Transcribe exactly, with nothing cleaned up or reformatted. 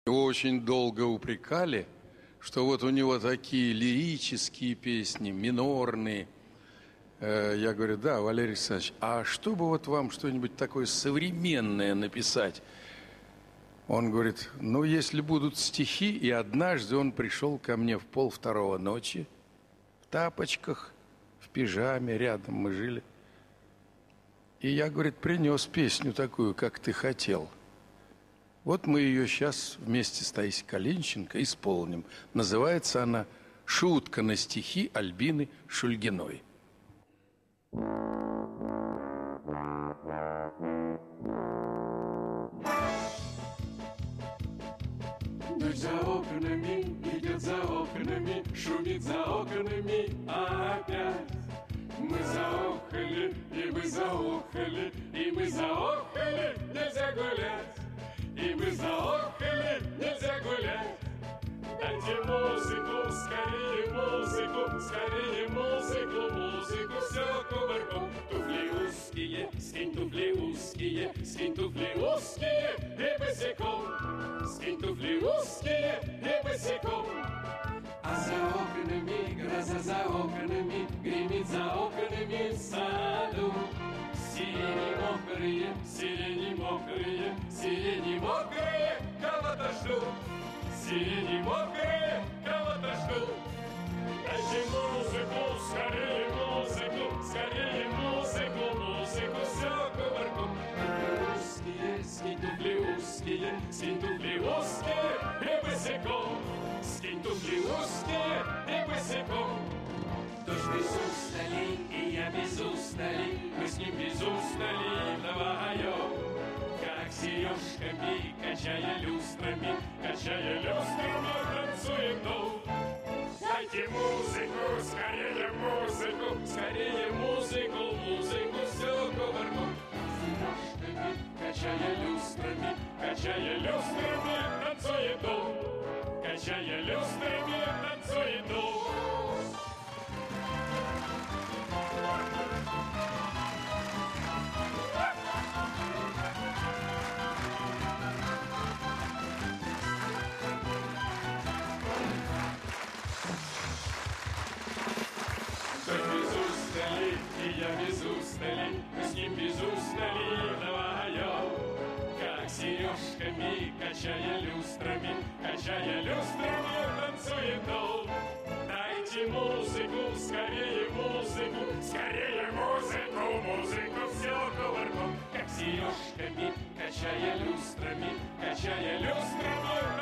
Его очень долго упрекали, что вот у него такие лирические песни, минорные. Я говорю, да, Валерий Александрович, а что бы вот вам что-нибудь такое современное написать? Он говорит, ну, если будут стихи, и однажды он пришел ко мне в полвторого ночи, в тапочках, в пижаме, рядом мы жили. И я, говорит, принес песню такую, как ты хотел. Вот мы ее сейчас вместе с Таисией Калинченко исполним. Называется она «Шутка на стихи Альбины Шульгиной». Дождь за окнами, идет за окнами, шумит за окнами опять. Мы заохали, и мы заохали, и мы заохали, нельзя гулять. И мы заохали, нельзя гулять. Дайте музыку, скорее музыку, скорее музыку, музыку, все кувырком. Туфли узкие, скинь туфли узкие, скинь туфли узкие и босиком. Скинь туфли узкие и босиком. А за окнами, гроза за окнами, гремит за окнами в саду. Сирени мокрые, сирени мокрые, сирени мокрые, кого-то ждут. Сирени мокрые, кого-то ждут. Дайте музыку, скорее музыку, скорее музыку, музыку, все кувырком. Узкие, скинь туфли узкие, скинь туфли узкие и босиком. Скинь туфли узкие и босиком. Дождь без устали, и я без устали, мы с ним без устали вдвоем. Как сережками, качая люстрами, качая люстрами, танцуем дом. Дайте музыку, скорее музыку, скорее музыку, музыку, все кувырком. Сережками, качая люстрами, качая люстрами, танцует дом. Качая люстрами, танцует дом. И я без устали, мы с ним без устали вдвоем. Как сережками, качая люстрами, качая люстрами, танцует дом. Дайте музыку, скорее музыку, скорее музыку, музыку, все кувырком. Как сережками, качая люстрами, качая люстрами,